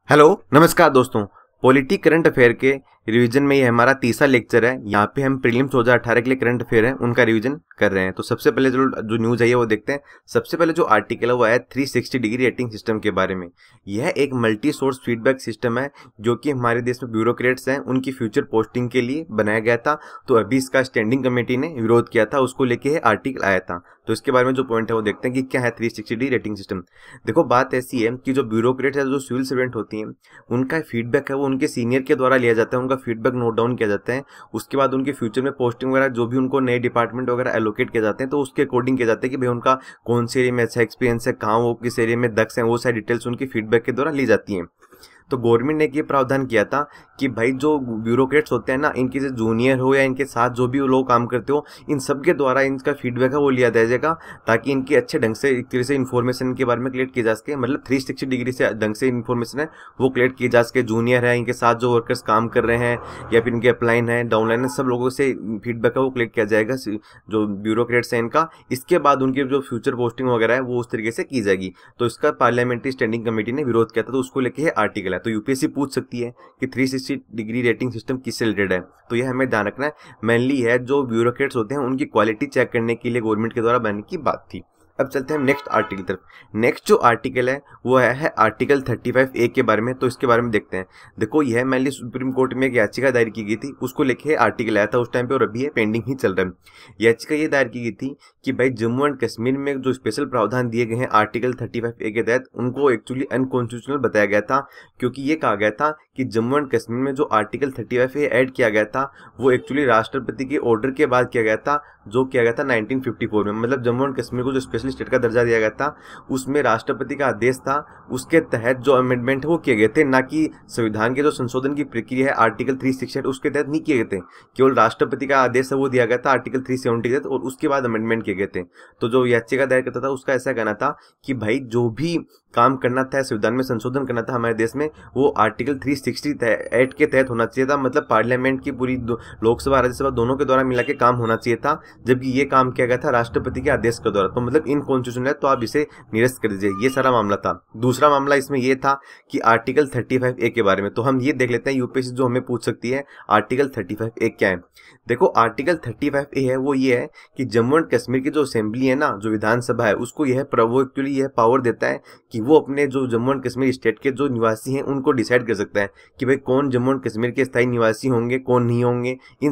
Hello नमस्कार दोस्तों। Polity current affair के रिवीजन में ये हमारा तीसरा लेक्चर है। यहाँ पे हम प्रीलिम्स 2018 के लिए करंट अफेयर है उनका रिवीजन कर रहे हैं। तो सबसे पहले जो न्यूज है वो देखते हैं। सबसे पहले जो आर्टिकल है वो है 360 डिग्री रेटिंग सिस्टम के बारे में। यह एक मल्टी सोर्स फीडबैक सिस्टम है जो कि हमारे देश में ब्यूरोक्रेट्स हैं उनकी फ्यूचर पोस्टिंग के लिए बनाया गया था। तो अभी इसका स्टैंडिंग कमेटी ने विरोध किया था, उसको लेके आर्टिकल आया था। तो इसके बारे में जो पॉइंट है वो देखते हैं कि क्या है 360 डिग्री रेटिंग सिस्टम। देखो बात ऐसी है कि जो ब्यूरोक्रेट है, जो सिविल सर्वेंट होती हैं, उनका फीडबैक है वो उनके सीनियर के द्वारा लिया जाता है, उनका फीडबैक नोट डाउन किया जाता है। उसके बाद उनके फ्यूचर में पोस्टिंग वगैरह जो भी उनको नए डिपार्टमेंट वगैरह एलोकेट किए जाते हैं तो उसके अकॉर्डिंग किया जाता है कि भाई उनका कौन से एरिया में अच्छा एक्सपीरियंस है, कहाँ वो किस एरिया में दक्ष है, वो सारी डिटेल्स उनकी फीडबैक के द्वारा ली जाती हैं। तो गवर्नमेंट ने ये प्रावधान किया था कि भाई जो ब्यूरोक्रेट्स होते हैं ना, इनके जो जूनियर हो या इनके साथ जो भी लोग काम करते हो, इन सब के द्वारा इनका फीडबैक है वो लिया जाएगा ताकि इनकी अच्छे ढंग से एक तरह से इन्फॉर्मेशन के बारे में कलेक्ट की जा सके। मतलब 360 डिग्री से ढंग से इन्फॉर्मेशन है वो कलेक्ट की जा सके। जूनियर है, इनके साथ जो वर्कर्स काम कर रहे हैं या फिर इनके अपलाइन है, डाउनलाइन है, सब लोगों से फीडबैक है वो कलेक्ट किया जाएगा जो ब्यूरोक्रेट्स है इनका। इसके बाद उनकी जो फ्यूचर पोस्टिंग वगैरह है वो उस तरीके से की जाएगी। तो इसका पार्लियामेंट्री स्टैंडिंग कमेटी ने विरोध किया था, तो उसको लेके आर्टिकल है। तो यूपीएससी पूछ सकती है कि 360 डिग्री रेटिंग सिस्टम किससे रिलेटेड है, तो यह हमें ध्यान रखना है। मेनली है जो ब्यूरोक्रेट्स होते हैं उनकी क्वालिटी चेक करने के लिए गवर्नमेंट के द्वारा बनाने की बात थी। अब चलते हैं नेक्स्ट आर्टिकल तरफ। नेक्स्ट जो आर्टिकल है वो है आर्टिकल 35A के बारे में। तो इसके बारे में देखते हैं। देखो यह मेनली सुप्रीम कोर्ट में एक याचिका दायर की गई थी, उसको लेके आर्टिकल आया था उस टाइम पे और अभी ये पेंडिंग ही चल रहा है। याचिका ये दायर की गई थी कि भाई जम्मू एंड कश्मीर में जो स्पेशल प्रावधान दिए गए हैं आर्टिकल 35A के तहत, उनको एक्चुअली अनकॉन्स्टिट्यूशनल बताया गया था। क्योंकि ये कहा गया था कि जम्मू एंड कश्मीर में जो आर्टिकल 35A ऐड किया गया था वो एक्चुअली राष्ट्रपति के ऑर्डर के बाद किया गया था, जो किया गया था 1954 में। मतलब जम्मू एंड कश्मीर को जो स्पेशल स्टेट का दर्जा दिया गया था उसमें राष्ट्रपति का आदेश था, उसके तहत जो अमेंडमेंट वो किए गए थे, ना कि संविधान के जो संशोधन की प्रक्रिया है आर्टिकल 368 उसके तहत नहीं किए गए थे। केवल राष्ट्रपति का आदेश है वो दिया गया था आर्टिकल 370 के तहत और उसके बाद अमेंडमेंट किए गए थे। तो जो याचिका दायर करता था उसका ऐसा कहना था कि भाई जो भी काम करना था, संविधान में संशोधन करना था हमारे देश में, वो आर्टिकल 360 एक्ट के तहत होना चाहिए था। मतलब पार्लियामेंट की पूरी लोकसभा राज्यसभा दोनों के द्वारा मिला के काम होना चाहिए था, जबकि ये काम किया गया था राष्ट्रपति के आदेश के द्वारा। तो मतलब इनकॉन्स्टिट्यूशनल है, तो आप इसे निरस्त कर दीजिए। ये सारा मामला था। दूसरा मामला इसमें यह था कि आर्टिकल 35A के बारे में। तो हम ये देख लेते हैं यूपीएससी जो हमें पूछ सकती है आर्टिकल 35A क्या है। देखो आर्टिकल 35A है वो ये है कि जम्मू एंड कश्मीर की जो असेंबली है ना, जो विधानसभा है, उसको यह एक्चुअली यह पावर देता है कि वो अपने जो जम्मू एंड कश्मीर स्टेट के जो निवासी हैं उनको डिसाइड कर सकता है कि भाई कौन जम्मू एंड कश्मीर के स्थायी निवासी होंगे, कौन नहीं होंगे। इन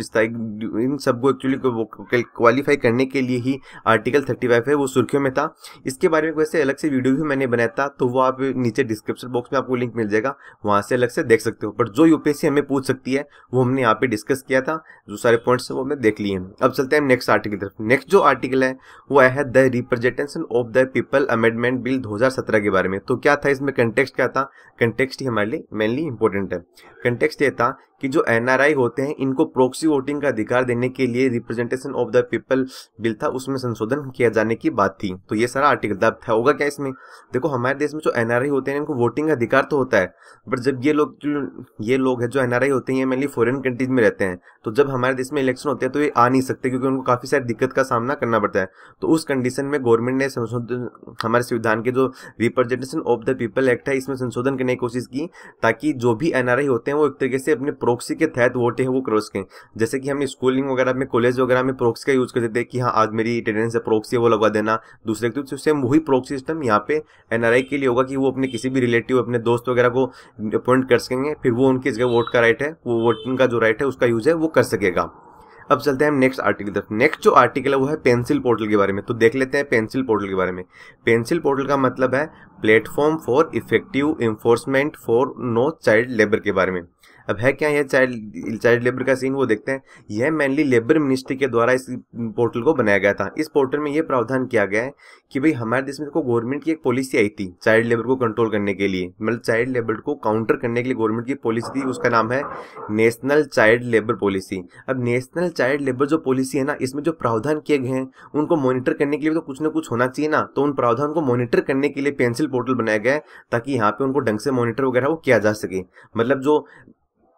सबको एक्चुअली क्वालिफाई करने के लिए ही आर्टिकल 35 है वो सुर्खियों में था। इसके बारे में वैसे अलग से वीडियो भी मैंने बनाया था, तो वो आप नीचे डिस्क्रिप्शन बॉक्स में आपको लिंक मिल जाएगा, वहां से अलग से देख सकते हो। पर जो यूपीएससी हमें पूछ सकती है वो हमने यहाँ पे डिस्कस किया था, जो सारे पॉइंट्स वो हमने देख लिए हैं। अब चलते हैं नेक्स्ट आर्टिकल तरफ। नेक्स्ट जो आर्टिकल है वो है the representation of the people amendment bill 2017 के बारे में। तो क्या था इसमें कंटेक्स्ट, क्या था कंटेक्स्ट ही हमारे लिए मेनली इंपॉर्टेंट है। कंटेक्स्ट ये था कि जो एनआरआई होते हैं इनको प्रोक्सी वोटिंग का अधिकार देने के लिए representation of the people bill था, उसमें संशोधन किया जाने की बात थी। तो ये सारा आर्टिकल था होगा क्या इसमें। देखो हमारे देश में जो एनआरआई होते हैं इनको वोटिंग का अधिकार तो होता है, बट जब ये लोग है जो एनआरआई होते हैं ये मेनली फॉरेन कंट्रीज में रहते हैं, तो जब हमारे देश में इलेक्शन होते हैं तो ये आ नहीं सकते क्योंकि उनको काफी सारी दिक्कत का सामना करना पड़ता है। तो उस कंडीशन में गवर्नमेंट ने संशोधन, हमारे संविधान के जो representation of the people act है इसमें संशोधन करने की कोशिश की ताकि जो भी एनआरआई होते हैं वो एक तरीके से अपने प्रोक्सी के तहत वोट है वो कर सकें। जैसे कि हम स्कूलिंग वगैरह में, कॉलेज वगैरह में प्रोक्सी का यूज करते थे कि हाँ आज मेरी अटेंडेंस है, प्रोक्सी वो लगवा देना दूसरे के। तो सेम वही प्रोक्सी सिस्टम यहाँ पे एनआरआई के लिए होगा कि वो अपने किसी भी रिलेटिव, अपने दोस्त वगैरह को अपॉइंट कर सकेंगे, फिर वो उनकी जगह वोट का राइट है, वो वोटिंग का जो राइट है उसका यूज है वो कर सकेगा। अब चलते हैं हम नेक्स्ट आर्टिकल तरफ। नेक्स्ट जो आर्टिकल है वो है पेंसिल पोर्टल के बारे में। तो देख लेते हैं पेंसिल पोर्टल के बारे में। पेंसिल पोर्टल का मतलब है platform for effective enforcement for no child labour के बारे में। अब है क्या यह चाइल्ड लेबर का सीन, वो देखते हैं। यह मेनली लेबर मिनिस्ट्री के द्वारा इस पोर्टल को बनाया गया था। इस पोर्टल में यह प्रावधान किया गया है कि भाई हमारे देश में गवर्नमेंट की एक पॉलिसी आई थी चाइल्ड लेबर को कंट्रोल करने के लिए, मतलब चाइल्ड लेबर को काउंटर करने के लिए गवर्नमेंट की पॉलिसी थी, उसका नाम है नेशनल चाइल्ड लेबर पॉलिसी। अब नेशनल चाइल्ड लेबर जो पॉलिसी है ना, इसमें जो प्रावधान किए गए हैं उनको मॉनिटर करने के लिए तो कुछ ना कुछ होना चाहिए ना। तो उन प्रावधान को मॉनिटर करने के लिए पेंसिल पोर्टल बनाया गया है ताकि यहाँ पे उनको ढंग से मॉनिटर वगैरह वो किया जा सके। मतलब जो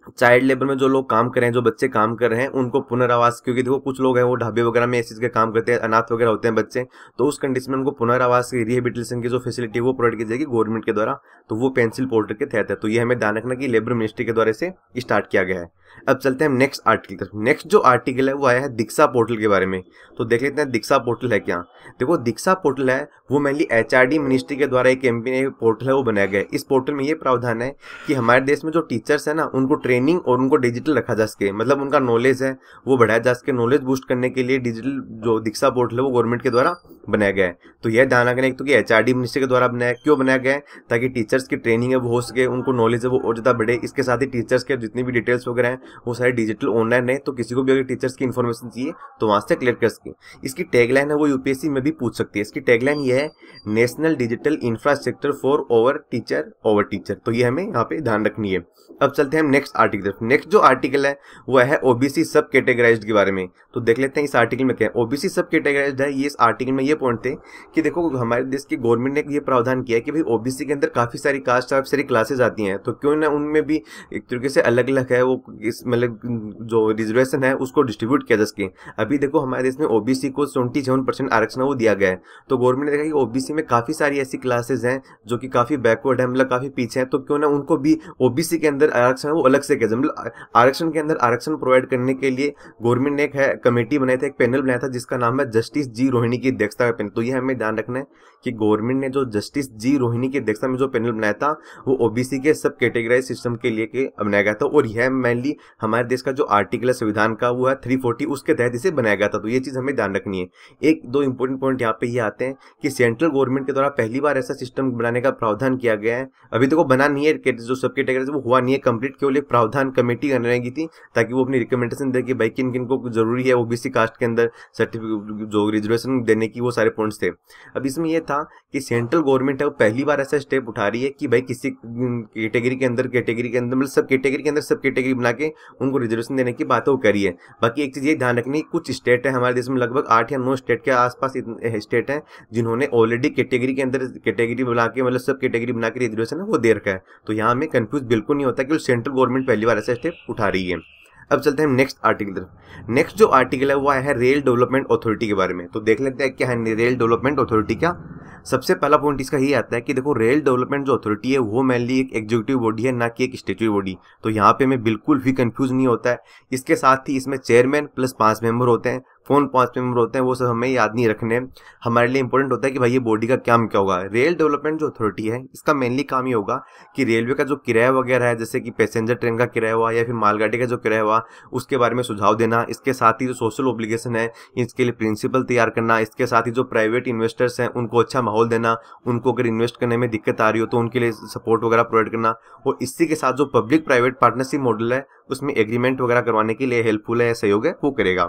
चाइल्ड लेबर में जो लोग काम कर रहे हैं, जो बच्चे काम कर रहे हैं, उनको पुनर्वास, क्योंकि देखो कुछ लोग हैं वो ढाबे वगैरह में इस चीज़ के काम करते हैं, अनाथ वगैरह होते हैं बच्चे, तो उस कंडीशन में उनको पुनर्वास की रिहेबिलिटेशन की जो फैसिलिटी है वो प्रोवाइड की जाएगी गवर्नमेंट के द्वारा। तो वो पेंसिल पोर्टल के तहत है। तो ये हमें ध्यान रखना कि लेबर मिनिस्ट्री के द्वारा से स्टार्ट किया गया है। अब चलते हैं नेक्स्ट आर्टिकल तरफ। नेक्स्ट जो आर्टिकल है वो आया है दीक्षा पोर्टल के बारे में। तो देख लेते हैं दीक्षा पोर्टल है क्या। देखो दीक्षा पोर्टल है वो मेनली एचआरडी मिनिस्ट्री के द्वारा एक पोर्टल है वो बनाया गया है। इस पोर्टल में ये प्रावधान है कि हमारे देश में जो टीचर्स है ना, उनको ट्रेनिंग और उनको डिजिटल रखा जा सके, मतलब उनका नॉलेज है वो बढ़ाया जा सके। नॉलेज बूस्ट करने के लिए डिजिटल जो दीक्षा पोर्टल है वो गवर्नमेंट के द्वारा बनाया गया है। तो यह ध्यान रखना एक तो कि एचआरडी मिनिस्ट्री के द्वारा बनाया, क्यों बनाया गया है, ताकि टीचर्स की ट्रेनिंग है वो हो सके, उनको नॉलेज है वो और ज़्यादा बढ़े। इसके साथ ही टीचर्स के जितनी भी डिटेल्स वगैरह हैं वो सारे डिजिटल ऑनलाइन है, तो किसी को भी अगर टीचर्स की इन्फॉर्मेशन चाहिए तो वहां से क्लियर कर सके। इसकी टैगलाइन है वो यूपीएससी में भी पूछ सकती है। इसकी टैगलाइन ये है, national digital infrastructure for over teacher. तो ये हमें यहाँ पे ध्यान रखनी है। अब चलते हैं हम नेक्स्ट आर्टिकल। नेक्स्ट जो आर्टिकल है वो है ओबीसी सब कैटेगराइज्ड के बारे में। तो देख लेते हैं इस आर्टिकल में क्या है। ओबीसी सब कैटेगराइज्ड है, ये इस आर्टिकल में ये पॉइंट थे कि देखो हमारे देश की गवर्नमेंट ने ये प्रावधान किया है कि भाई ओबीसी के अंदर काफी सारी कास्ट, काफी सारी क्लासेज आती हैं, तो क्यों ना उनमें भी एक तरीके से अलग अलग है वो इस मतलब जो रिजर्वेशन है उसको डिस्ट्रीब्यूट किया जा सके। अभी देखो हमारे देश में ओबीसी को 27% आरक्षण वो दिया गया है। तो गवर्नमेंट ने देखा कि ओबीसी में काफी सारी ऐसी क्लासेज हैं जो कि काफी बैकवर्ड है, मतलब काफी पीछे हैं, तो क्यों ना उनको भी ओबीसी के अंदर आरक्षण वो अलग से किया जाए। मतलब आरक्षण के अंदर आरक्षण प्रोवाइड करने के लिए गवर्नमेंट ने एक है कमेटी बनाई थी, एक पैनल बनाया था जिसका नाम है जस्टिस जी रोहिणी की अध्यक्षता का पैनल। तो ये हमें ध्यान रखना है कि गवर्नमेंट ने जो जस्टिस जी रोहिणी की अध्यक्षता में जो पैनल बनाया था वो ओबीसी के सब कैटेगराइज सिस्टम के लिए बनाया गया था। और यह मेनली हमारे देश का जो आर्टिकल है संविधान का वो है 340, उसके तहत इसे बनाया गया था। तो ये चीज हमें ध्यान रखनी है। एक दो इंपॉर्टेंट पॉइंट यहाँ पे ये आते हैं कि सेंट्रल गवर्नमेंट के द्वारा पहली बार ऐसा सिस्टम बनाने का प्रावधान किया गया है। अभी तो बना नहीं है, जो सब कैटेगरीज वो हुआ नहीं है कंप्लीट, केवल एक प्रावधान कमेटी बनाई थी ताकि वो अपनी रिकमेंडेशन दे कि भाई किन किन को जरूरी है ओबीसी कास्ट के अंदर सर्टिफिकेट जो रिजर्वेशन देने की, वो सारे पॉइंट्स थे। अब इसमें यह था कि सेंट्रल गवर्नमेंट है वो पहली बार ऐसा स्टेप उठा रही है कि भाई किसी कैटेगरी के अंदर मतलब सब कैटेगरी के अंदर सब कैटेगरी बना के उनको रिजर्वेशन देने की बात वो करी है। बाकी एक चीज ये ध्यान रखनी, कुछ स्टेट है हमारे देश में, लगभग 8 या 9 स्टेट के आसपास स्टेट हैं जिन्होंने ऑलरेडी कैटेगरी के अंदर कैटेगरी बना के, मतलब सब कैटेगरी बना के रिजर्वेशन है वो दे रखा है। तो यहाँ में कंफ्यूज बिल्कुल नहीं होता कि सेंट्रल गवर्नमेंट पहली बार ऐसा स्टेप उठा रही है। अब चलते हैं नेक्स्ट आर्टिकल तरफ। नेक्स्ट जो आर्टिकल है वो आया है रेल डेवलपमेंट अथॉरिटी के बारे में। तो देख लेते हैं क्या है रेल डेवलपमेंट अथॉरिटी। क्या सबसे पहला पॉइंट इसका ये आता है कि देखो रेल डेवलपमेंट जो अथॉरिटी है वो मेनली एक एग्जीक्यूटिव बॉडी है, ना कि एक स्टैट्यूटरी बॉडी। तो यहाँ पे हमें बिल्कुल भी कंफ्यूज नहीं होता है। इसके साथ ही इसमें चेयरमैन प्लस 5 मेंबर होते हैं, कौन 5 मेंबर होते हैं वो सब हमें याद नहीं रखने। हमारे लिए इंपॉर्टेंट होता है कि भाई ये बॉडी का काम क्या होगा। रेल डेवलपमेंट जो अथॉरिटी है इसका मेनली काम ये होगा कि रेलवे का जो किराया वगैरह है, जैसे कि पैसेंजर ट्रेन का किराया हुआ या फिर मालगाड़ी का जो किराया हुआ, उसके बारे में सुझाव देना। इसके साथ ही जो सोशल ऑब्लिगेशन है इसके लिए प्रिंसिपल तैयार करना। इसके साथ ही जो प्राइवेट इन्वेस्टर्स हैं उनको अच्छा माहौल देना, उनको अगर इन्वेस्ट करने में दिक्कत आ रही हो तो उनके लिए सपोर्ट वगैरह प्रोवाइड करना। और इसी के साथ जो पब्लिक प्राइवेट पार्टनरशिप मॉडल है उसमें एग्रीमेंट वगैरह करवाने के लिए हेल्पफुल है, सहयोग है वो करेगा।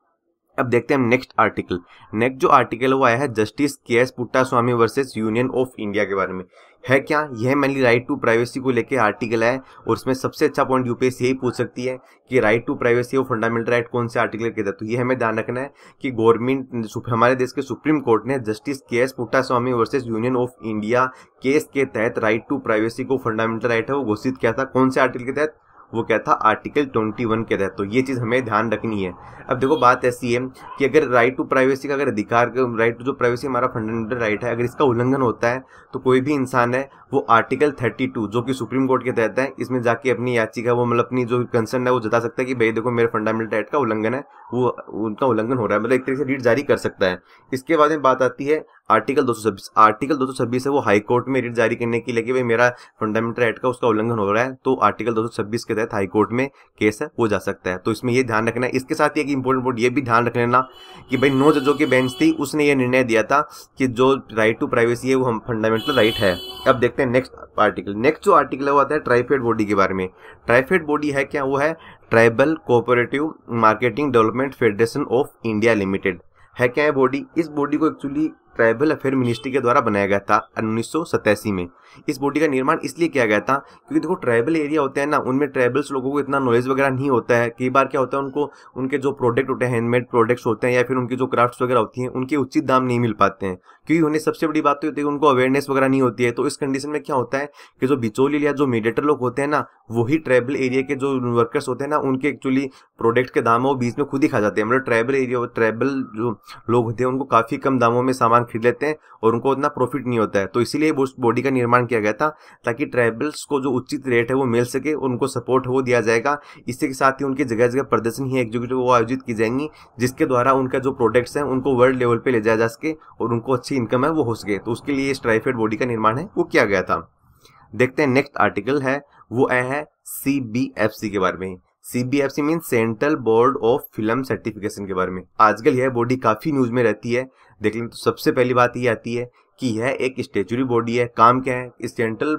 अब देखते हैं हम नेक्स्ट आर्टिकल। नेक्स्ट जो आर्टिकल है वो आया है जस्टिस के.एस. Puttaswamy versus Union of India के बारे में। है क्या, यह मेनली राइट टू प्राइवेसी को लेके आर्टिकल है और इसमें सबसे अच्छा पॉइंट यूपीएससी यही पूछ सकती है कि राइट टू प्राइवेसी और फंडामेंटल राइट कौन से आर्टिकल के तहत। तो ये हमें ध्यान रखना है कि गवर्नमेंट हमारे देश के सुप्रीम कोर्ट ने जस्टिस के.एस. Puttaswamy versus Union of India case के तहत राइट टू प्राइवेसी को फंडामेंटल राइट है वो घोषित किया था। कौन से आर्टिकल के तहत, वो क्या था, आर्टिकल 21 के तहत। तो ये चीज हमें ध्यान रखनी है। अब देखो बात ऐसी है कि अगर राइट टू प्राइवेसी का अगर अधिकार, राइट टू जो प्राइवेसी हमारा फंडामेंटल राइट है, अगर इसका उल्लंघन होता है तो कोई भी इंसान है वो आर्टिकल 32 जो कि सुप्रीम कोर्ट के तहत है, इसमें जाके अपनी याचिका वो मतलब अपनी जो कंसर्न है वो जता सकता है कि भाई देखो मेरे फंडामेंटल राइट का उल्लंघन है, वो उनका उल्लंघन हो रहा है, मतलब एक तरीके से रीट जारी कर सकता है। इसके बाद में बात आती है आर्टिकल 226। आर्टिकल 226 है वो हाई कोर्ट में रीट जारी करने के लिए कि भाई मेरा फंडामेंटल राइट का उसका उल्लंघन हो रहा है, तो आर्टिकल 226 के तहत हाई कोर्ट में केस है वो जा सकता है। तो इसमें ये ध्यान रखना है। इसके साथ ही एक इंपॉर्टेंट पॉइंट ये भी ध्यान रख लेना कि भाई 9 जजों की बेंच थी, उसने ये निर्णय दिया था कि जो राइट टू प्राइवेसी है वो हम फंडामेंटल राइट है। अब देखते हैं नेक्स्ट आर्टिकल। नेक्स्ट जो आर्टिकल है वो आता है ट्राइफेड बॉडी के बारे में। ट्राइफेड बॉडी है क्या, वो है tribal cooperative marketing development federation of India limited. है क्या है बॉडी, इस बॉडी को एक्चुअली ट्राइबल अफेयर मिनिस्ट्री के द्वारा बनाया गया था 1987 में। इस बॉडी का निर्माण इसलिए किया गया था क्योंकि देखो ट्राइबल एरिया होते हैं ना, उनमें ट्राइबल्स लोगों को इतना नॉलेज वगैरह नहीं होता है। कई बार क्या होता है, उनको उनके जो प्रोडक्ट होते हैं, हैंडमेड प्रोडक्ट्स होते हैं या फिर उनकी जो क्राफ्ट्स वगैरह होती हैं, उनके उचित दाम नहीं मिल पाते हैं, क्योंकि उन्हें सबसे बड़ी बात तो होती है उनको अवेयरनेस वगैरह नहीं होती है। तो इस कंडीशन में क्या होता है कि जो बिचौलिए या जो मीडिएटर लोग होते हैं ना, वही ट्राइबल एरिया के जो वर्कर्स होते हैं ना, उनके एक्चुअली प्रोडक्ट के दाम वो बीच में खुद ही खा जाते हैं। मतलब ट्राइबल एरिया, ट्राइबल जो लोग होते हैं उनको काफी कम दामों में सामान खरीद लेते हैं और उनको उतना प्रॉफिट नहीं होता है। तो इसीलिए उस बॉडी का निर्माण किया गया था ताकि ट्राइबल्स को जो उचित रेट है वो मिल सके, उनको सपोर्ट वो दिया जाएगा। इसी के साथ ही उनकी जगह जगह प्रदर्शन ही एग्जीक्यूटिव वो आयोजित की जाएंगी, जिसके द्वारा उनका जो प्रोडक्ट्स हैं उनको वर्ल्ड लेवल पे ले जाया जा सके और उनको अच्छी इनकम है वो हो सके। तो उसके लिए इस ट्राइफेड बॉडी का निर्माण है वो किया गया था। देखते हैं नेक्स्ट आर्टिकल है वो आया है CBFC के बारे में। CBFC mean central board of film certification के बारे में। आजकल यह बॉडी काफी न्यूज में रहती है। देख लें तो सबसे पहली बात ये आती है कि यह एक स्टैट्यूटरी बॉडी है। काम क्या है, इस central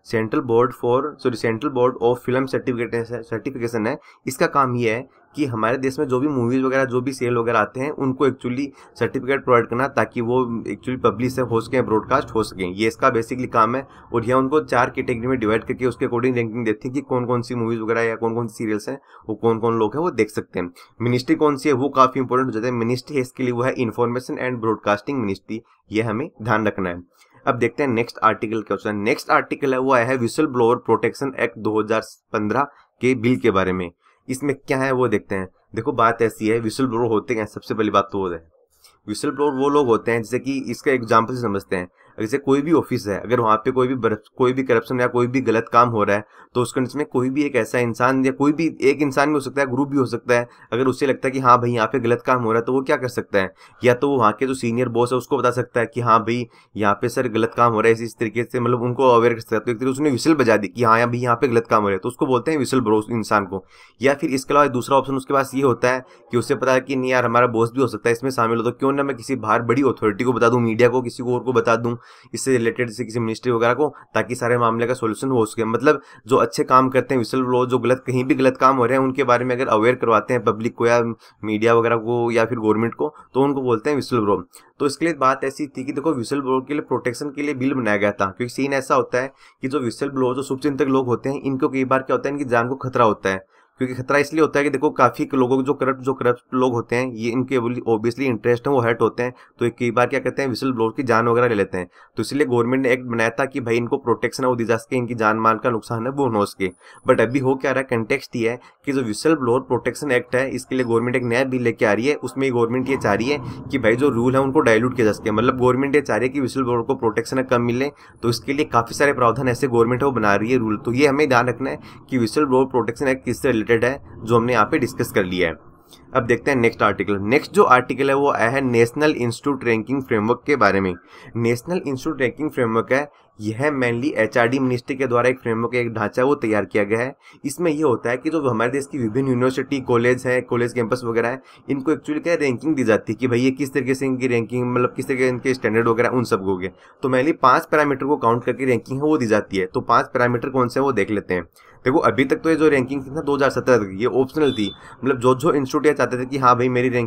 board of film certification है। इसका काम ये है कि हमारे देश में जो भी मूवीज वगैरह जो भी सेल वगैरह आते हैं उनको एक्चुअली सर्टिफिकेट प्रोवाइड करना ताकि वो एक्चुअली पब्लिश हो सके, ब्रॉडकास्ट हो सके। ये इसका बेसिकली काम है। और यह उनको 4 कैटेगरी में डिवाइड करके उसके अकॉर्डिंग रैंकिंग देती है कि कौन कौन सी मूवीज वगैरह या कौन कौन सी सीरियल्स हैं वो कौन कौन लोग हैं वो देख सकते हैं। मिनिस्ट्री कौन सी है वो काफी इंपॉर्टेंट हो जाता है। मिनिस्ट्री है इसके लिए वो है इन्फॉर्मेशन एंड ब्रॉडकास्टिंग मिनिस्ट्री। ये हमें ध्यान रखना है। अब देखते हैं नेक्स्ट आर्टिकल क्या होता है। नेक्स्ट आर्टिकल है वो आया है विसल ब्लोअर प्रोटेक्शन एक्ट 2015 के बिल के बारे में। इसमें क्या है वो देखते हैं। देखो बात ऐसी है, विसल ब्लोअर होते हैं, सबसे पहली बात तो वो है विसल ब्लोअर वो लोग होते हैं, जैसे कि इसका एग्जांपल से समझते हैं। जैसे कोई भी ऑफिस है, अगर वहां पे कोई भी करप्शन या कोई भी गलत काम हो रहा है तो उस कंडीशन में कोई भी एक ऐसा इंसान या कोई भी एक इंसान भी हो सकता है, ग्रुप भी हो सकता है, अगर उससे लगता है कि हाँ भाई यहाँ पे गलत काम हो रहा है तो वो क्या कर सकता है, या तो वहाँ के जो सीनियर बॉस है उसको बता सकता है कि हाँ भाई यहाँ पे सर गलत काम हो रहा है, इस तरीके से मतलब उनको अवेयर कर सकता है। तो एक तरीके उसने विसल बजा दी कि हाँ भाई यहाँ पे गलत काम हो रहा है, तो उसको बोलते हैं विसल ब्लो इंसान को। या फिर इसके अलावा दूसरा ऑप्शन उसके पास ये होता है कि उससे पता है कि नहीं यार हमारा बॉस भी हो सकता है इसमें शामिल हो, तो क्यों ना मैं किसी बाहर बड़ी अथॉरिटी को बता दूं, मीडिया को, किसी को और को बता दूं इससे रिलेटेड, जैसे किसी मिनिस्ट्री वगैरह को, ताकि सारे मामले का सॉल्यूशन हो सके। मतलब जो अच्छे काम करते हैं विसल ब्लो, जो कहीं भी गलत काम हो रहे हैं उनके बारे में अगर अवेयर करवाते हैं पब्लिक को या मीडिया वगैरह को या फिर गवर्नमेंट को, तो उनको बोलते हैं विसल ब्लो। तो इसके लिए बात ऐसी थी कि देखो विसल ब्लो के लिए प्रोटेक्शन के लिए बिल बनाया गया था, क्योंकि सीन ऐसा होता है कि जो विसल ब्लो, जो शुभचिंतक लोग होते हैं, इनको कई बार क्या होता है इनकी जान को खतरा होता है। क्योंकि खतरा इसलिए होता है कि देखो काफी लोगों जो करप्ट लोग होते हैं, ये इनके ऑब्वियसली इंटरेस्ट है वो हर्ट होते हैं, तो कई बार क्या कहते हैं विसल ब्लोअर की जान वगैरह ले लेते हैं। तो इसलिए गवर्नमेंट ने एक्ट बनाया था कि भाई इनको प्रोटेक्शन है वो दी जा सके, इनकी जान माल का नुकसान है वो हो सके। बट अभी हो क्या रहा है, कंटेक्स्ट ये है कि जो विसल ब्लोअर प्रोटेक्शन एक्ट है इसके लिए गवर्नमेंट एक नया बिल लेके आ रही है। उसमें गवर्नमेंट ये चाह रही है कि भाई जो रूल है उनको डायलूट किया जा सके। मतलब गवर्नमेंट ये चाह रही है कि विसल ब्लोअर को प्रोटेक्शन कम मिले, तो इसके लिए काफी सारे प्रावधान ऐसे गवर्नमेंट है वो बना रही है रूल। तो ये हमें ध्यान रखना है कि विसल ब्लोअर प्रोटेक्शन एक्ट किससे रिलेटेड है, जो हमने यहाँ पे डिस्कस कर लिया है। अब देखते हैं नेक्स्ट आर्टिकल। नेक्स्ट जो आर्टिकल है वो आया है नेशनल इंस्टीट्यूट रैंकिंग फ्रेमवर्क के बारे में। नेशनल इंस्टीट्यूट रैंकिंग फ्रेमवर्क है, यह मेनली HRD मिनिस्ट्री के द्वारा एक फ्रेमवर्क, एक ढांचा वो तैयार किया गया है। इसमें ये होता है कि जो हमारे देश की विभिन्न यूनिवर्सिटी, कॉलेज है, कॉलेज कैंपस वगैरह है, इनको एक्चुअली क्या रैंकिंग दी जाती है कि भाई ये किस तरीके से इनकी रैंकिंग, मतलब किस तरीके इनके स्टैंडर्ड वगैरह उन सब हो गए। तो मेनली 5 पैरामीटर को काउंट करके रैंकिंग है वो दी जाती है। तो 5 पैरामीटर कौन से हैं वो देख लेते हैं। देखो अभी तक तो ये जो रैंकिंग थी ना 2017 तक, ये ऑप्शनल थी। मतलब जो इंस्टीट्यूट ये चाहते थे कि हाँ भाई मेरी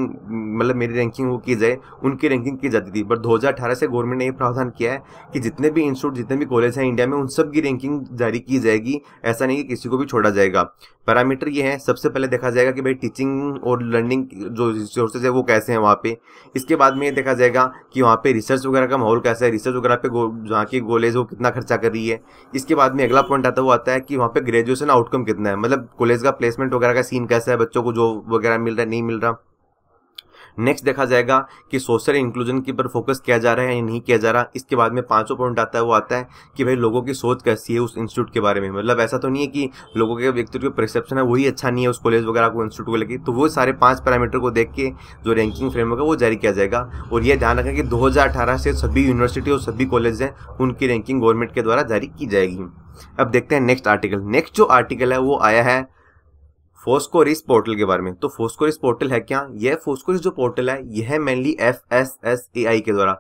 रैंकिंग वो की जाए, उनकी रैंकिंग की जाती थी। बट 2018 से गवर्नमेंट ने ये प्रावधान किया है कि जितने भी इंस्टीट्यूट, जितने भी कॉलेज हैं इंडिया में, उन सब की रैंकिंग जारी की जाएगी। ऐसा नहीं कि किसी को भी छोड़ा जाएगा। पैरामीटर ये है, सबसे पहले देखा जाएगा कि भाई टीचिंग और लर्निंग जो रिसोर्सेज है वो कैसे हैं वहाँ पे। इसके बाद में ये देखा जाएगा कि वहाँ पे रिसर्च वगैरह का माहौल कैसा है, रिसर्च वगैरह पे जहाँ की कॉलेज वो कितना खर्चा कर रही है। इसके बाद में अगला पॉइंट आता है वो आता है कि वहाँ पे ग्रेजुएशन आउटकम कितना है, मतलब कॉलेज का प्लेसमेंट वगैरह का सीन कैसा है, बच्चों को जॉब वगैरह मिल रहा है नहीं मिल रहा। नेक्स्ट देखा जाएगा कि सोशल इंक्लूजन के ऊपर फोकस किया जा रहा है या नहीं किया जा रहा। इसके बाद में 5वां पॉइंट आता है वो आता है कि भाई लोगों की सोच कैसी है उस इंस्टीट्यूट के बारे में। मतलब ऐसा तो नहीं है कि लोगों के व्यक्ति जो परसेप्शन है वही अच्छा नहीं है उस कॉलेज वगैरह को, इंस्टीट्यूट को लेकर। तो वो सारे 5 पैरामीटर को देख के जो रैंकिंग फ्रेमवर्क है वो जारी किया जाएगा। और ये ध्यान रखें कि 2018 से सभी यूनिवर्सिटी और सभी कॉलेज हैं उनकी रैंकिंग गवर्नमेंट के द्वारा जारी की जाएगी। अब देखते हैं नेक्स्ट आर्टिकल। नेक्स्ट जो आर्टिकल है वो आया है फोस्कोरिस पोर्टल के बारे में। तो फोस्कोरिस पोर्टल है क्या, यह फोस्कोरिस जो पोर्टल है यह मेनली FSSAI के द्वारा,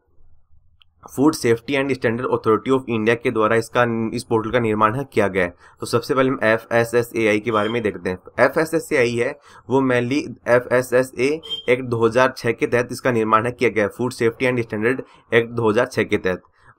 food safety and standard authority of India के द्वारा इस पोर्टल का निर्माण है किया गया है। तो सबसे पहले हम FSSAI के बारे में देखते हैं। FSSAI है वो मेनली FSSA एक्ट 2006 के तहत इसका निर्माण है किया गया है, food safety and standard act 2006 के तहत।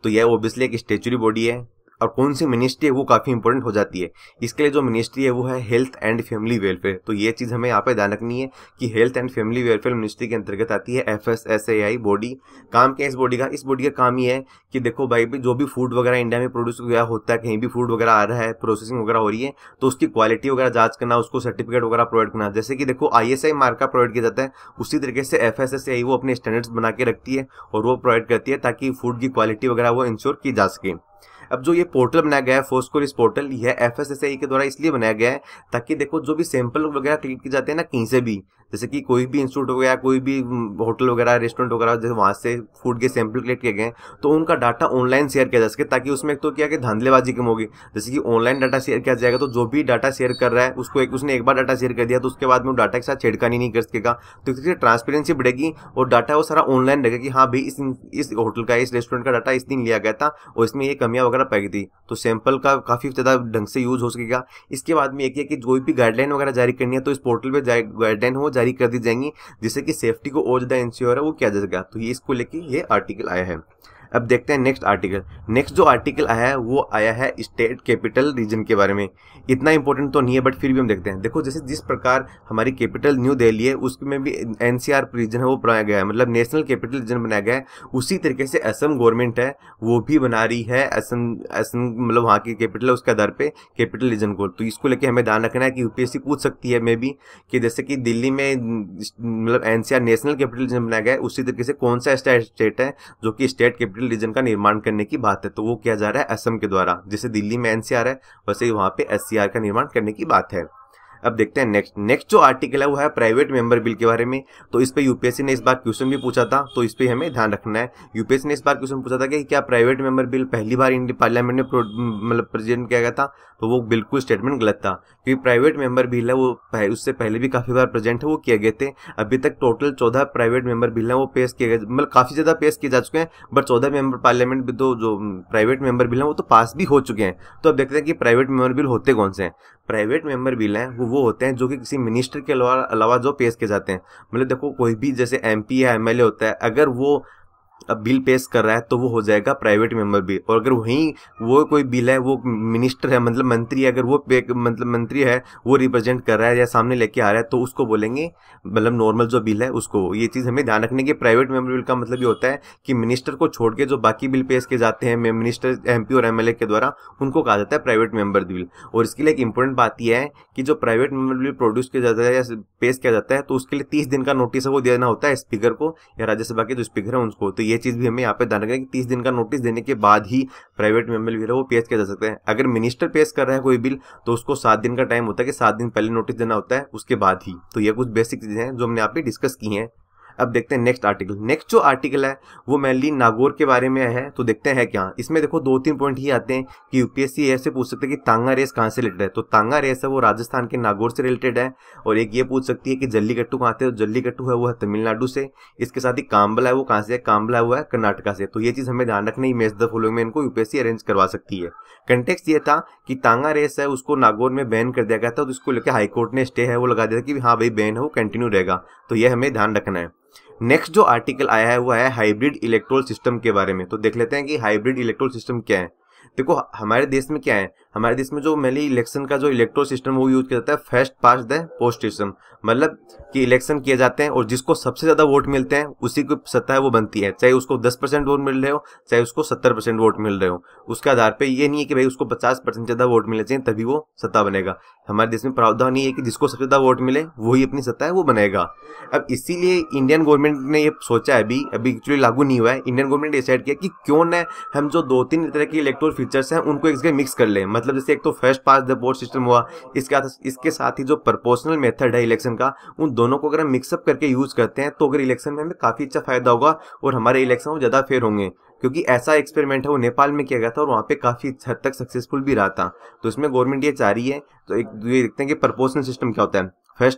तो यह ओब्वियसली एक स्टेचुरी बॉडी है। और कौन सी मिनिस्ट्री है वो काफ़ी इंपॉर्टेंट हो जाती है। इसके लिए जो मिनिस्ट्री है वो है हेल्थ एंड फैमिली वेलफेयर। तो ये चीज़ हमें यहाँ पे ध्यान रखनी है कि health and family welfare ministry के अंतर्गत आती है FSSAI बॉडी। काम क्या है इस बॉडी का? इस बॉडी का काम ये है कि देखो भाई जो भी फूड वगैरह इंडिया में प्रोड्यूस होता है, कहीं भी फूड वगैरह आ रहा है, प्रोसेसिंग वगैरह हो रही है, तो उसकी क्वालिटी वगैरह जांच करना, उसको सर्टिफिकेट वगैरह प्रोवाइड करना। जैसे कि देखो ISI मार्क का प्रोवाइड किया जाता है, उसी तरीके से FSSAI वो अपने स्टैंडर्ड्स बना के रखती है और वो प्रोवाइड करती है ताकि फूड की क्वालिटी वगैरह वो इंश्योर की जा सके। अब जो ये पोर्टल बनाया गया है फोस्कोरिस पोर्टल, यह FSSAI के द्वारा इसलिए बनाया गया है ताकि देखो जो भी सैंपल वगैरह क्लिक किए जाते हैं ना कहीं से भी, जैसे कि कोई भी इंस्टीट्यूट हो गया, कोई भी होटल वगैरह, रेस्टोरेंट वगैरह, जैसे वहाँ से फूड के सैंपल कलेक्ट किए गए तो उनका डाटा ऑनलाइन शेयर किया जा सके, ताकि उसमें एक तो क्या कि धांधलेबाजी कम होगी। जैसे कि ऑनलाइन डाटा शेयर किया जाएगा तो जो भी डाटा शेयर कर रहा है उसको उसने एक बार डाटा शेयर कर दिया तो उसके बाद में डाटा के साथ छेड़खानी नहीं कर सकेगा। तो इससे ट्रांसपेरेंसी बढ़ेगी और डाटा वो सारा ऑनलाइन रहेगा कि हाँ भाई इस होटल का, इस रेस्टोरेंट का डाटा इस दिन लिया गया था और इसमें ये कमियां वगैरह पाई गई थी। तो सैंपल का काफ़ी ज़्यादा ढंग से यूज़ हो सकेगा। इसके बाद में एक है कि कोई भी गाइडलाइन वगैरह जारी करनी है तो इस पोर्टल पे गाइडलाइन वो जारी कर दी जाएंगी, जिससे कि सेफ्टी को और ज़्यादा इंश्योर है वो किया जा सकेगा। तो ये इसको लेके ये आर्टिकल आया है। अब देखते हैं नेक्स्ट आर्टिकल। नेक्स्ट जो आर्टिकल आया है वो आया है स्टेट कैपिटल रीजन के बारे में। इतना इंपॉर्टेंट तो नहीं है बट फिर भी हम देखते हैं। देखो जैसे जिस प्रकार हमारी कैपिटल न्यू दिल्ली है उसमें भी NCR रीजन है वो बनाया गया है, मतलब नेशनल कैपिटल रीजन बनाया गया है। उसी तरीके से असम गवर्नमेंट है वो भी बना रही है असम मतलब वहाँ की कैपिटल है उसके आधार पे कैपिटल रीजन को। तो इसको लेके हमें ध्यान रखना है कि UPSC पूछ सकती है मे भी कि जैसे कि दिल्ली में मतलब NCR नेशनल कैपिटल रीजन बनाया गया है, उसी तरीके से कौन सा स्टेट है जो कि स्टेट कैपिटल रीजन का निर्माण करने की बात है, तो वो किया जा रहा है असम के द्वारा। जैसे दिल्ली में NCR है वैसे ही वहां पे SCR का निर्माण करने की बात है। अब देखते हैं नेक्स्ट जो आर्टिकल है वो है प्राइवेट मेंबर बिल के बारे में। तो इस पे UPSC ने इस बार क्वेश्चन भी पूछा था, तो इस पे हमें ध्यान रखना है। UPSC ने इस बार क्वेश्चन पूछा था कि क्या प्राइवेट मेंबर बिल पहली बार इंडियन पार्लियामेंट में मतलब प्रेजेंट किया गया था, तो वो बिल्कुल स्टेटमेंट गलत था, क्योंकि प्राइवेट मेंबर बिल है वो उससे पहले भी काफी बार प्रेजेंट है वो किए गए थे। अभी तक टोटल 14 प्राइवेट मेंबर बिल है वो पेश किए गए, मतलब काफी ज्यादा पेश किए जा चुके हैं, बट 14 मेंबर पार्लियामेंट भी तो जो प्राइवेट मेंबर बिल है वो तो पास भी हो चुके हैं। तो अब देखते हैं कि प्राइवेट मेंबर बिल होते कौन से हैं। प्राइवेट मेंबर बिल हैं वो होते हैं जो कि किसी मिनिस्टर के अलावा जो पेश किए जाते हैं। मतलब देखो कोई भी जैसे MP या MLA होता है, अगर वो अब बिल पेश कर रहा है तो वो हो जाएगा प्राइवेट मेंबर बिल। और अगर वहीं वो कोई बिल है, वो मिनिस्टर है मतलब मंत्री है, अगर वो मतलब मंत्री है वो रिप्रेजेंट कर रहा है या सामने लेके आ रहा है तो उसको बोलेंगे मतलब नॉर्मल जो बिल है उसको। ये चीज़ हमें ध्यान रखने की प्राइवेट मेंबर बिल का मतलब ये होता है कि मिनिस्टर को छोड़ के जो बाकी बिल पेश किए जाते हैं मिनिस्टर MP और MLA के द्वारा, उनको कहा जाता है प्राइवेट मेंबर बिल। और इसके लिए एक इंपॉर्टेंट बात यह है कि जो प्राइवेट मेंबर बिल प्रोड्यूस किया जाता है या पेश किया जाता है तो उसके लिए 30 दिन का नोटिस है वो देना होता है स्पीकर को या राज्यसभा के जो स्पीकर है उनको। तो ये चीज़ भी हमें यहाँ पे ध्यान रखना है कि 30 दिन का नोटिस देने के बाद ही प्राइवेट मेंबर बिल है वो पेश किया जा सकता है। अगर मिनिस्टर पेश कर रहा है कोई बिल तो उसको 7 दिन का टाइम होता है कि 7 दिन पहले नोटिस देना होता है उसके बाद ही। तो ये कुछ बेसिक चीजें हैं जो हमने यहाँ पे डिस्कस की हैं। अब देखते हैं नेक्स्ट आर्टिकल। नेक्स्ट जो आर्टिकल है वो मेनली नागौर के बारे में है। तो देखते हैं क्या इसमें। देखो 2-3 पॉइंट ही आते हैं कि UPSC ऐसे पूछ सकते हैं कि तांगा रेस कहाँ से रिलेटेड है। तो तांगा रेस है वो राजस्थान के नागौर से रिलेटेड है। और एक ये पूछ सकती है कि जल्लीकट्टू कहाँ से, तो जल्लीकट्टू है वो है तमिलनाडु से। इसके साथ ही काम्बला है वो कहाँ से है, काम्बला है वो है कर्नाटका से। तो ये चीज हमें ध्यान रखना है, मैच द फॉलोइंग में इनको UPSC अरेंज करवा सकती है। कंटेक्स्ट ये था कि तांगा रेस है उसको नागौर में बैन कर दिया गया था, तो इसको लेकर हाईकोर्ट ने स्टे है वो लगा दिया था कि हाँ भाई बैन है वो कंटिन्यू रहेगा। तो ये हमें ध्यान रखना है। नेक्स्ट जो आर्टिकल आया है वो है हाइब्रिड इलेक्टोरल सिस्टम के बारे में। तो देख लेते हैं कि हाइब्रिड इलेक्टोरल सिस्टम क्या है। देखो हमारे देश में क्या है, हमारे देश में जो मेनली इलेक्शन का जो इलेक्टोरल सिस्टम वो यूज किया जाता है first past the post system. मतलब कि इलेक्शन किए जाते हैं और जिसको सबसे ज्यादा वोट मिलते हैं उसी को सत्ता है वो बनती है, चाहे उसको 10% वोट मिल रहे हो चाहे उसको 70% वोट मिल रहे हो। उसके आधार पे ये नहीं है कि भाई उसको 50% ज्यादा वोट मिलने चाहिए तभी वो सत्ता बनेगा। हमारे देश में प्रावधान नहीं है कि जिसको सबसे ज्यादा वोट मिले वही अपनी सत्ता है वो बनेगा। अब इसीलिए इंडियन गवर्नमेंट ने ये सोचा है, अभी एक्चुअली लागू नहीं हुआ है, इंडियन गवर्नमेंट ने डिसाइड किया कि क्यों न हम जो 2-3 तरह के इलेक्टोरल फीचर्स हैं उनको एक जगह मिक्स कर ले। मतलब जैसे एक तो first past the post system हुआ, इसके साथ ही जो प्रोपोर्शनल मेथड है इलेक्शन का, उन दोनों को अगर हम मिक्सअप करके यूज करते हैं तो अगर इलेक्शन में हमें काफी अच्छा फायदा होगा और हमारे इलेक्शन ज्यादा फेयर होंगे। क्योंकि ऐसा एक्सपेरिमेंट है वो नेपाल में किया गया था और वहाँ पे काफी हद तक सक्सेसफुल भी रहा था। तो इसमें गवर्नमेंट ये चाह रही है। तो एक ये देखते हैं कि प्रोपोर्शनल सिस्टम क्या होता है।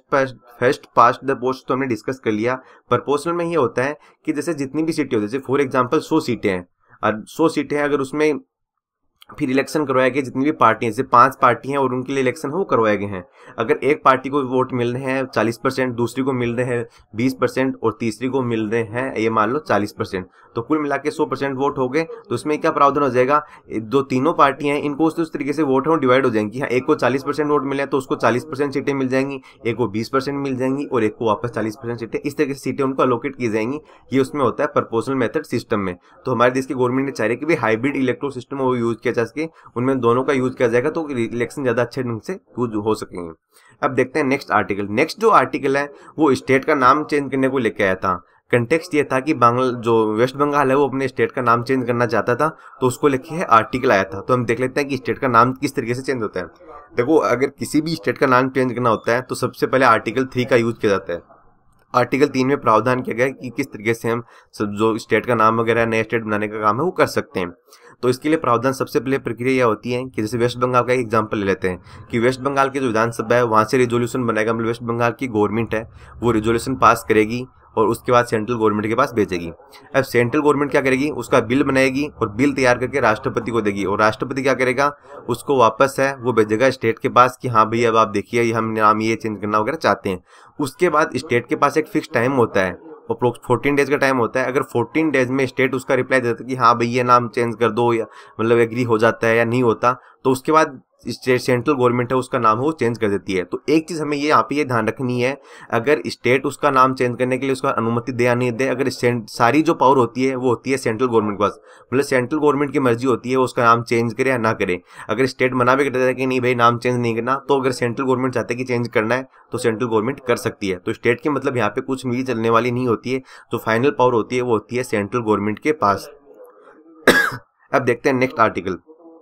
फर्स्ट पास्ट द पोस्ट तो हमने डिस्कस कर लिया। प्रोपोर्शनल में ये होता है कि जैसे जितनी भी सीटें होती है, जैसे फॉर एग्जाम्पल 100 सीटें हैं और 100 सीटें हैं, अगर उसमें फिर इलेक्शन करवाया गया, जितनी भी पार्टी हैं, जैसे 5 पार्टी हैं और उनके लिए इलेक्शन है वो करवाए गए हैं। अगर एक पार्टी को वोट मिल रहे हैं 40%, दूसरी को मिल रहे हैं 20% और तीसरी को मिल रहे हैं ये मान लो 40%, तो कुल मिला के 100% वोट हो गए। तो इसमें क्या प्रावधान हो जाएगा, जो तीनों पार्टियां हैं इनको उस तरीके से वोट है डिवाइड हो जाएंगी। हाँ, एक को 40% वोट मिले तो उसको 40% सीटें मिल जाएंगी, एक को 20% मिल जाएंगी और एक को वापस 40% सीटें, इस तरीके से सीटें उनको अलोकेट की जाएंगी। ये उसमें होता है प्रोपोर्शनल मेथड सिस्टम में। तो हमारे देश की गवर्नमेंट ने चाह रही है कि भाई हाइब्रिड इलेक्ट्रोल सिस्टम वो यूज किया जा सके, उनमें दोनों का यूज किया जाएगा तो इलेक्शन ज्यादा अच्छे ढंग से यूज हो सकेंगे। अब देखते हैं नेक्स्ट आर्टिकल। नेक्स्ट जो आर्टिकल है वो स्टेट का नाम चेंज करने को लेके आया था। कंटेक्स्ट ये था कि जो वेस्ट बंगाल है वो अपने स्टेट का नाम चेंज करना चाहता था, तो उसको लेके आर्टिकल आया था। तो हम देख लेते हैं कि स्टेट का नाम किस तरीके से चेंज होता है। देखो, अगर किसी भी स्टेट का नाम चेंज करना होता है तो सबसे पहले आर्टिकल 3 का यूज किया जाता है। आर्टिकल 3 में प्रावधान किया गया है कि किस तरीके से हम सब जो स्टेट का नाम वगैरह नए स्टेट बनाने का काम है वो कर सकते हैं। तो इसके लिए प्रावधान सबसे पहले प्रक्रिया यह होती है कि जैसे वेस्ट बंगाल का एक एग्जांपल ले लेते हैं कि वेस्ट बंगाल की जो विधानसभा है वहां से रिजोल्यूशन बनेगा, मतलब वेस्ट बंगाल की गवर्नमेंट है वो रिजोल्यूशन पास करेगी और उसके बाद सेंट्रल गवर्नमेंट के पास भेजेगी। अब सेंट्रल गवर्नमेंट क्या करेगी, उसका बिल बनाएगी और बिल तैयार करके राष्ट्रपति को देगी और राष्ट्रपति क्या करेगा, उसको वापस है वो भेजेगा स्टेट के पास कि हाँ भैया अब आप देखिए हम नाम ये चेंज करना वगैरह चाहते हैं। उसके बाद स्टेट के पास एक फिक्स टाइम होता है, अप्रोक्स 14 डेज का टाइम होता है। अगर 14 डेज में स्टेट उसका रिप्लाई देता है कि हाँ भैया नाम चेंज कर दो, या मतलब एग्री हो जाता है या नहीं होता, तो उसके बाद स्टेट सेंट्रल गवर्नमेंट है उसका नाम वो चेंज कर देती है। तो एक चीज हमें ये यहाँ पे ये ध्यान रखनी है, अगर स्टेट उसका नाम चेंज करने के लिए उसका अनुमति दे या नहीं दे, अगर सारी जो पावर होती है वो होती है सेंट्रल गवर्नमेंट के पास, मतलब सेंट्रल गवर्नमेंट की मर्जी होती है उसका नाम चेंज करे या ना करे। अगर स्टेट मना भी कर देता है कि नहीं भाई नाम चेंज नहीं करना, तो अगर सेंट्रल गवर्नमेंट चाहते हैं कि चेंज करना है तो सेंट्रल गवर्नमेंट कर सकती है। तो स्टेट की मतलब यहाँ पे कुछ भी चलने वाली नहीं होती है, जो फाइनल पावर होती है वो होती है सेंट्रल गवर्नमेंट के पास। अब देखते हैं नेक्स्ट आर्टिकल।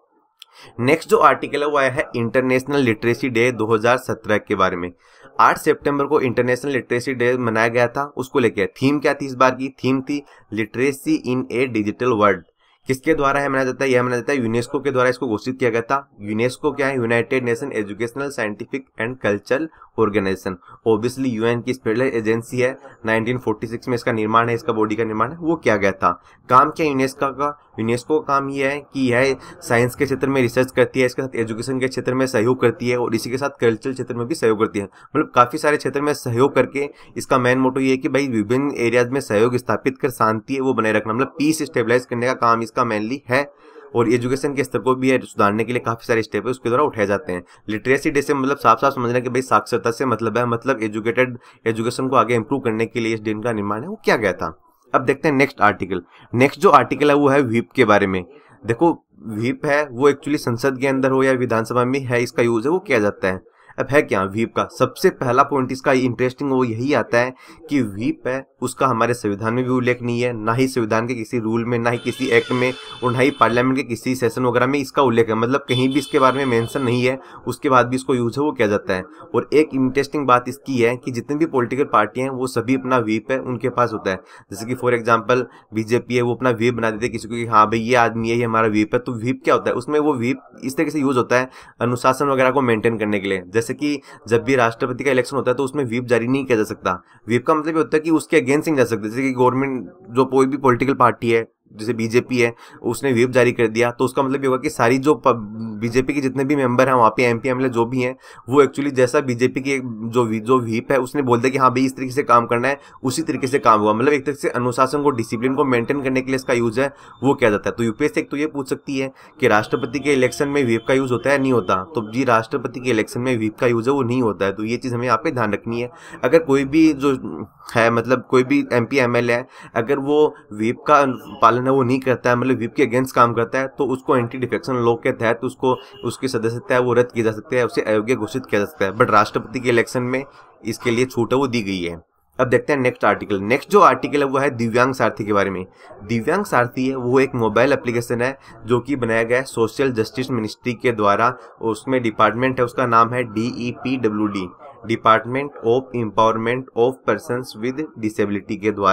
नेक्स्ट जो आर्टिकल है वो आया है इंटरनेशनल लिटरेसी डे 2017 के बारे में। 8 सितंबर को इंटरनेशनल लिटरेसी डे मनाया गया था। उसको लेके थीम क्या थी, इस बार की थीम थी literacy in a digital world. किसके द्वारा है मनाया जाता है, यह मनाया जाता है यूनेस्को के द्वारा इसको घोषित किया गया था। यूनेस्को क्या है, united nation educational scientific and cultural organisation, obviously UN की स्पेशल एजेंसी है। 1946 में इसका निर्माण है, इसका बॉडी का निर्माण है वो किया गया था। काम क्या यूनेस्को का, यूनेस्को का काम यह है कि यह साइंस के क्षेत्र में रिसर्च करती है, इसके साथ एजुकेशन के क्षेत्र में सहयोग करती है और इसी के साथ कल्चरल क्षेत्र में भी सहयोग करती है। मतलब काफी सारे क्षेत्र में सहयोग करके इसका मेन मोटो ये है कि भाई विभिन्न एरियाज में सहयोग स्थापित कर शांति है वो बनाए रखना, मतलब पीस स्टेबलाइज करने का काम इसका मेनली है। और एजुकेशन के स्तर को भी सुधारने के लिए काफी सारे स्टेप है उसके द्वारा उठाए जाते हैं। लिटरेसी डे से मतलब साफ साफ समझना कि भाई साक्षरता से मतलब है, मतलब एजुकेशन को आगे इंप्रूव करने के लिए इस दिन का निर्माण है वो किया गया था। अब देखते हैं नेक्स्ट आर्टिकल। नेक्स्ट जो आर्टिकल है वो है व्हीप के बारे में। देखो, व्हीप है वो एक्चुअली संसद के अंदर हो या विधानसभा में है, इसका यूज है वो किया जाता है। अब है क्या व्हीप का, सबसे पहला पॉइंट इसका इंटरेस्टिंग वो यही आता है कि व्हीप है उसका हमारे संविधान में भी उल्लेख नहीं है, ना ही संविधान के किसी रूल में, ना ही किसी एक्ट में और ना ही पार्लियामेंट के किसी सेशन वगैरह में इसका उल्लेख है, मतलब कहीं भी इसके बारे में मेंशन नहीं है। उसके बाद भी इसको यूज है वो किया जाता है। और एक इंटरेस्टिंग बात इसकी है कि जितनी भी पॉलिटिकल पार्टियां हैं वो सभी अपना व्हीप है उनके पास होता है। जैसे कि फॉर एग्जाम्पल बीजेपी है वो अपना व्हीप बना देते हैं किसी को कि हाँ भाई ये आदमी है, ये हमारा व्हीप है। तो व्हीप क्या होता है, उसमें वो व्हीप इस तरीके से यूज होता है अनुशासन वगैरह को मेंटेन करने के लिए। जैसे कि जब भी राष्ट्रपति का इलेक्शन होता है तो उसमें व्हीप जारी नहीं किया जा सकता। व्हीप का मतलब ये होता है कि उसके अगेंस्ट नहीं जा सकते। जैसे कि गवर्नमेंट जो कोई भी पॉलिटिकल पार्टी है जैसे बीजेपी है उसने व्हीप जारी कर दिया तो उसका मतलब ये होगा कि सारी जो बीजेपी के जितने भी मेंबर हैं वहाँ पे एमपी एमएलए जो भी हैं वो एक्चुअली जैसा बीजेपी की जो व्हीप है उसने बोल दिया कि हाँ भाई इस तरीके से काम करना है उसी तरीके से काम हुआ। मतलब एक तरह से अनुशासन को डिसिप्लिन को मेंटेन करने के लिए इसका यूज है वो किया जाता है। तो यूपीएससी एक तो ये पूछ सकती है कि राष्ट्रपति के इलेक्शन में व्हीप का यूज होता है नहीं होता, तो जी राष्ट्रपति के इलेक्शन में व्हीप का यूज है वो नहीं होता है। तो ये चीज हमें यहाँ पे ध्यान रखनी है। अगर कोई भी जो है मतलब कोई भी एमपी एमएलए है अगर वो व्हीप का पालन है वो नहीं करता है, मतलब व्हीप के अगेंस्ट काम करता है, तो उसको एंटी डिफेक्शन लॉ के तहत उसको उसकी सदस्यता है वो रद्द की जा सकती है, उसे अयोग्य घोषित किया जा सकता है। बट राष्ट्रपति के इलेक्शन में इसके लिए छूट है वो दी गई है। अब देखते हैं नेक्स्ट आर्टिकल। नेक्स्ट जो आर्टिकल है वो है दिव्यांग सारथी के बारे में। दिव्यांग सारथी है वो एक मोबाइल एप्लीकेशन है जो कि बनाया गया है सोशल जस्टिस मिनिस्ट्री के द्वारा। उसमें डिपार्टमेंट है उसका नाम है DEPWD, department of empowerment of persons with disability के द्वारा।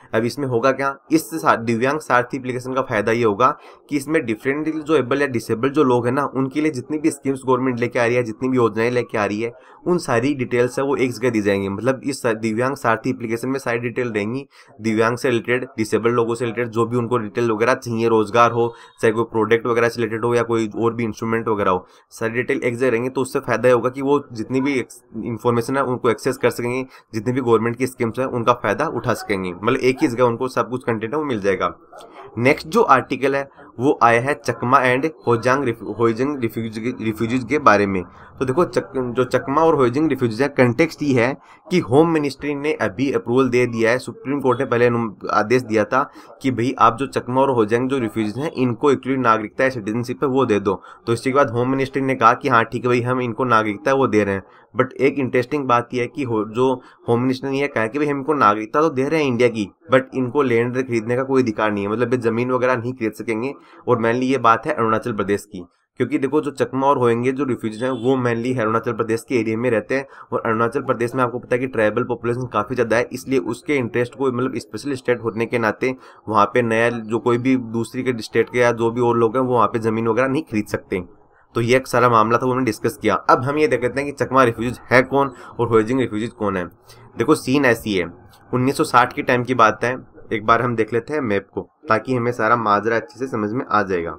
अब इसमें होगा क्या, इस दिव्यांग सारथी एप्लीकेशन का फायदा ये होगा कि इसमें डिफरेंटली जो एबल या डिसेबल जो लोग हैं ना, उनके लिए जितनी भी स्कीम्स गवर्नमेंट लेके आ रही है, जितनी भी योजनाएं लेके आ रही है, उन सारी डिटेल्स है वो एक जगह दी जाएंगी। मतलब इस दिव्यांग सारथी एप्लीकेशन में सारी डिटेल रहेंगी, दिव्यांग से रिलेटेड, डिसेबल लोगों से रिलेटेड, जो भी उनको डिटेल वगैरह चाहिए, रोजगार हो, चाहे कोई प्रोडक्ट वगैरह से रिलेटेड हो या कोई और भी इंस्ट्रूमेंट वगैरह हो, सारी डिटेल एक जगह रहेंगी। तो उससे फायदा होगा कि वो जितनी भी इंफॉर्मेशन है उनको एक्सेस कर सकेंगे, जितनी भी गवर्नमेंट की स्कीम्स है उनका फायदा उठा सकेंगे, मतलब एक ही जगह उनको सब कुछ कंटेंट है वो मिल जाएगा। नेक्स्ट जो आर्टिकल है वो आया है चकमा एंड होइजिंग रिफ्यूजीज के बारे में। तो देखो जो चकमा और होइजिंग रिफ्यूजीज है, कंटेक्स्ट ये है कि होम मिनिस्ट्री ने अभी अप्रूवल दे दिया है, सुप्रीम कोर्ट ने पहले आदेश दिया था कि भाई आप जो चकमा और होइजिंग जो रिफ्यूजीज हैं इनको एक्चुअली नागरिकता या सिटीजनशिप है वो दे दो। तो इसके बाद होम मिनिस्ट्री ने कहा कि हाँ ठीक है भाई हम इनको नागरिकता वो दे रहे हैं। बट एक इंटरेस्टिंग बात यह है कि जो होम मिनिस्टर ने यह कहा कि भाई हम इनको नागरिकता तो दे रहे हैं इंडिया की, बट इनको लैंड खरीदने का कोई अधिकार नहीं है, मतलब ये जमीन वगैरह नहीं खरीद सकेंगे। और मेनली ये बात है अरुणाचल प्रदेश की, क्योंकि देखो जो चकमा और होएंगे जो रिफ्यूजीज हैं वो मेनली अरुणाचल प्रदेश के एरिया में रहते हैं, और अरुणाचल प्रदेश में आपको पता है कि ट्राइबल पॉपुलेशन काफी ज्यादा है, इसलिए उसके इंटरेस्ट को मतलब स्पेशल स्टेट होने के नाते वहाँ पे नया जो कोई भी दूसरी के स्टेट के या जो भी और लोग हैं वो वहाँ पे जमीन वगैरह नहीं खरीद सकते। तो ये एक सारा मामला था वो हमने डिस्कस किया। अब हम ये देख लेते हैं कि चकमा रिफ्यूजीज है कौन और होइजिंग रिफ्यूजीज कौन है। देखो सीन ऐसी है, 1960 के टाइम की बात है। एक बार हम देख लेते हैं मैप को ताकि हमें सारा माजरा अच्छे से समझ में आ जाएगा।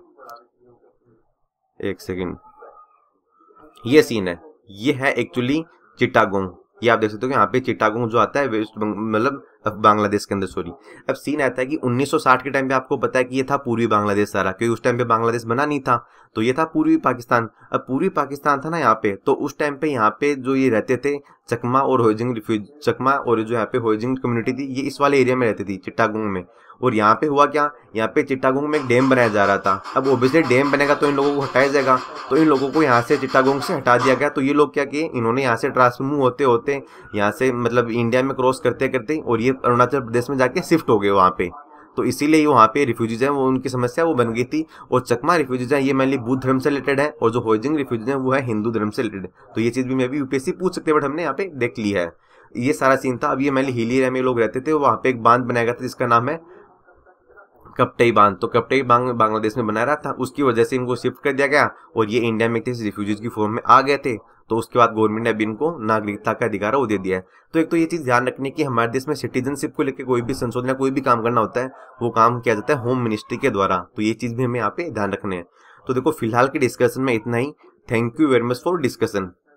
एक सेकेंड, ये सीन है, ये है एक्चुअली चिटागोंग। ये आप देख सकते हो कि यहाँ पे चिटागोंग जो आता है वेस्ट मतलब बांग्लादेश के अंदर, सॉरी। अब सीन आता है कि 1960 के टाइम पे आपको पता है कि ये था पूर्वी बांग्लादेश सारा, क्योंकि उस टाइम पे बांग्लादेश बना नहीं था, तो ये था पूर्वी पाकिस्तान। अब पूर्वी पाकिस्तान था ना यहाँ पे, तो उस टाइम पे यहाँ पे जो ये रहते थे चकमा और होइजिंग चकमा और जो यहाँ पे होइजिंग कम्युनिटी थी ये इस वाले एरिया में रहती थी चिटागोंग में। और यहाँ पे हुआ क्या, यहाँ पे चिटागोंग में एक डैम बनाया जा रहा था। अब ओब्वियसली डैम बनेगा तो इन लोगों को हटाया जाएगा, तो इन लोगों को यहाँ से चिटागोंग से हटा दिया गया। तो ये लोग क्या किए, इन्होंने यहाँ से ट्रांसफर होते होते यहाँ से मतलब इंडिया में क्रॉस करते करते और ये अरुणाचल प्रदेश में जाके शिफ्ट हो गए वहाँ पे। तो इसीलिए वहाँ पे रिफ्यूजीज हैं वो उनकी समस्या वो बन गई थी। और चकमा रिफ्यूजीज हैं ये मेनली बुद्ध धर्म से रिलेटेड है, और जो होइजिंग रिफ्यूजीज हैं वो है हिंदू धर्म से रिलेटेड। तो ये चीज भी मैं भी यूपीएससी पूछ सकते हैं, बट हमने यहाँ पे देख ली है। ये सारा सीन था। अब ये मेनली हिली एरिया में लोग रहते थे, वहाँ पे एक बांध बनाया गया था जिसका नाम है कपटई बांध। तो कपटई बांध बांग्लादेश में बनाया रहा था, उसकी वजह से इनको शिफ्ट कर दिया गया और ये इंडिया में रिफ्यूजीज की फॉर्म में आ गए थे। तो उसके बाद गवर्नमेंट ने अभी इनको नागरिकता का अधिकार वो दे दिया है। तो एक तो ये चीज ध्यान रखने की हमारे देश में सिटीजनशिप को लेकर कोई भी संशोधन या कोई भी काम करना होता है वो काम किया जाता है होम मिनिस्ट्री के द्वारा। तो ये चीज भी हमें यहाँ पे ध्यान रखने हैं। तो देखो फिलहाल के डिस्कशन में इतना ही। Thank you very much for discussion.